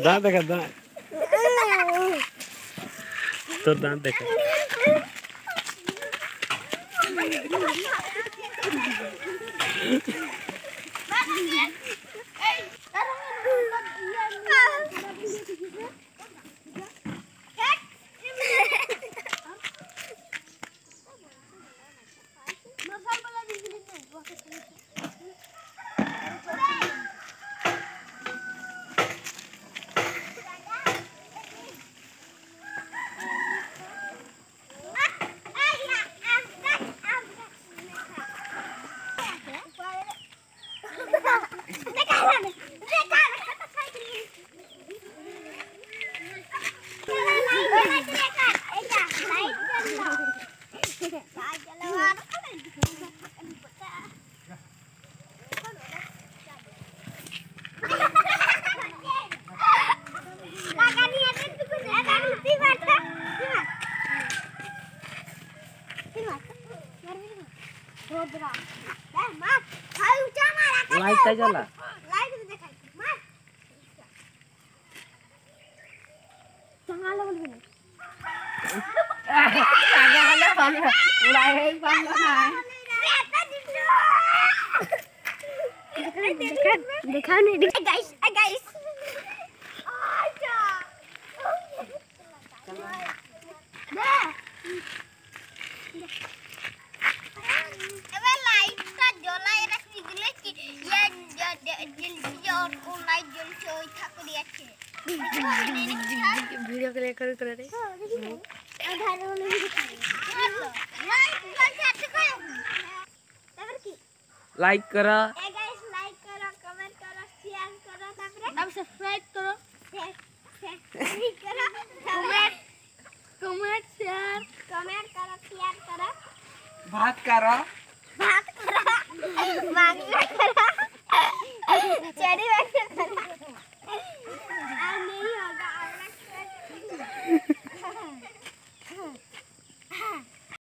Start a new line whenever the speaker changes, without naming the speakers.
दांत देखा दांत तो दांत देखा लाइट काय झाला लाइट देखाय मार चांगला बोल आगे वाला उड़ाए पाल ना देखा नहीं गाइस गाइस आजा अबे लाइट का जला ये रख निकले कि ये जल्दी और लाइट जल से होई थक दिया छे वीडियो के लिए कर रे आधार वाले भी लाइक करो ए गाइस लाइक करो कमेंट करो शेयर करो तब सब्सक्राइब करो शेयर करो कमेंट शेयर करो शेयर करो बात करो